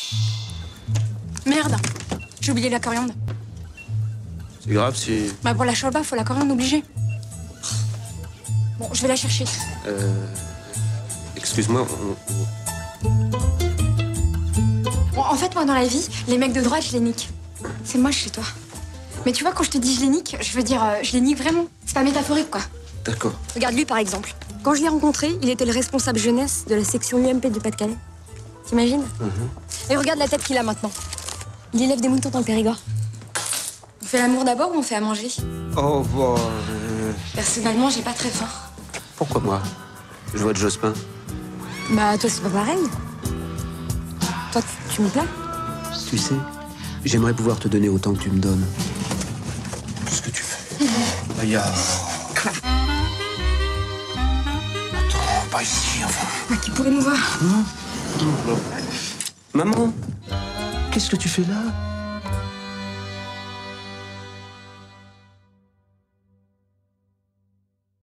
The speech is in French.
Merde, j'ai oublié la coriandre. C'est grave si... Bah pour la shorba, faut la coriandre obligée. Bon, je vais la chercher. Excuse-moi, Bon, en fait, moi, dans la vie, les mecs de droite, je les nique. C'est moche chez toi. Mais tu vois, quand je te dis je les nique, je veux dire, je les nique vraiment. C'est pas métaphorique, quoi. D'accord. Regarde lui, par exemple. Quand je l'ai rencontré, il était le responsable jeunesse de la section UMP du Pas-de-Calais. T'imagines? Et regarde la tête qu'il a maintenant. Il élève des moutons dans le Périgord. On fait l'amour d'abord ou on fait à manger? Oh, bon... Personnellement, j'ai pas très faim. Pourquoi moi? Je vois de Jospin. Bah, toi, c'est pas pareil. Toi, tu me plais? Tu sais, j'aimerais pouvoir te donner autant que tu me donnes. Qu'est-ce que tu fais? Aya. Quoi? Attends, pas ici, enfin. Bah, qui pourrait nous voir? Maman, qu'est-ce que tu fais là?